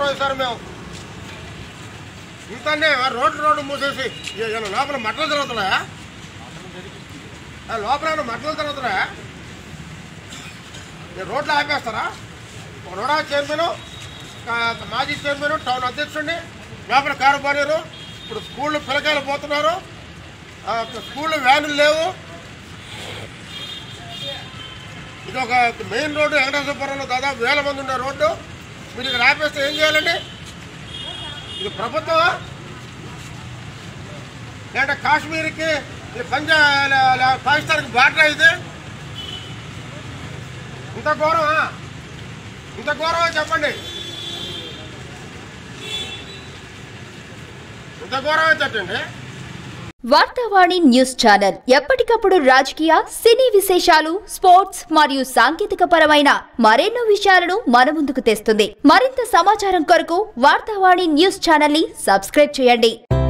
Sir మేము ఇంతనే road మూసేసి లోపల మట్టలు తిరుగుతున్నాయా? లోపల మట్టలు తిరుగుతున్నాయా? రోడ్లు ఆపేస్తారా? ఒక రోడా చైర్మన్, మాజీ చైర్మన్, టౌన్ అధ్యక్షుడిని లోపల కారు పోనీరు. ఇప్పుడు స్కూళ్ళు పిల్లకాయలు పోతున్నారు, స్కూళ్ళు వ్యాన్లు లేవు. ఇది ఒక మెయిన్ రోడ్డు, వెంకటేశ్వరపురంలో దాదాపు 1000 మంది ఉండే రోడ్డు. మీరు ఇక్కడ ఆపేస్తే ఏం చేయాలండి? ఇది ప్రభుత్వమా లేదంటే కాశ్మీర్కి పాకిస్తాన్కి బార్డర్ అయితే ఇంత ఘోరమా చెప్పండి? ఇంత ఘోరమా చెప్పండి. వార్తావాణి న్యూస్ ఛానల్ ఎప్పటికప్పుడు రాజకీయ, సినీ విశేషాలు, స్పోర్ట్స్ మరియు సాంకేతిక పరమైన మరెన్నో విషయాలను మన ముందుకు తెస్తుంది. మరింత సమాచారం కొరకు వార్తావాణి న్యూస్ ఛానల్ ని సబ్స్క్రైబ్ చేయండి.